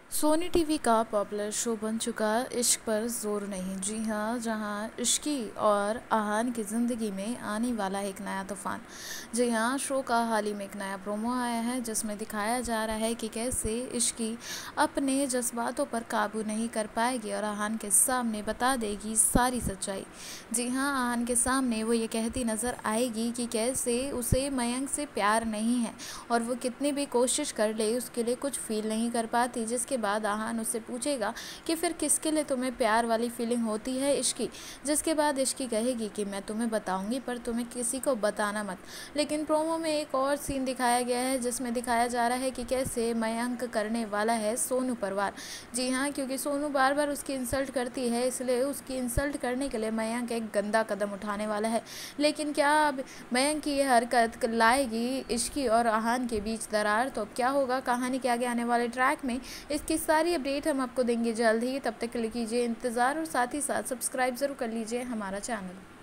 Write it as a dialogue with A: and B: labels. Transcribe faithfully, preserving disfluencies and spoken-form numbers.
A: Soni TV का popular show बन चुका इश्क पर जोर नहीं। जी हाँ, जहाँ इश्की और आहान की ज़िंदगी में आने वाला एक नया तूफान। जी हाँ, शो का हाल ही में एक नया प्रोमो आया है जिसमें दिखाया जा रहा है कि कैसे इश्की अपने जज्बातों पर काबू नहीं कर पाएगी और आहान के सामने बता देगी सारी सच्चाई। जी हाँ, आहान के सामने वो ये कहती नज़र आएगी कि कैसे उसे मयंक से प्यार नहीं है और वो कितनी भी कोशिश कर ले उसके लिए कुछ फील नहीं कर पाती। जिसके बाद आहान उससे पूछेगा कि फिर किसके लिए तुम्हें प्यार वाली फीलिंग होती है इश्की। जिसके बाद इश्की कहेगी कि मैं तुम्हें बताऊंगी पर तुम्हें किसी को बताना मत। लेकिन प्रोमो में एक और सीन दिखाया गया है जिसमें दिखाया जा रहा है कि कैसे मयंक करने वाला है सोनू पर वार। जी हाँ, क्योंकि सोनू बार बार उसकी इंसल्ट करती है, इसलिए उसकी इंसल्ट करने के लिए मयंक एक गंदा कदम उठाने वाला है। लेकिन क्या अब मयंक की ये हरकत लाएगी इश्की और आहान के बीच दरार? तो अब क्या होगा कहानी के आगे आने वाले ट्रैक में, इसकी सारी अपडेट हम आपको देंगे जल्द ही। तब तक के लिए कीजिए इंतज़ार और साथ ही साथ सब्सक्राइब ज़रूर कर लीजिए हमारा चैनल।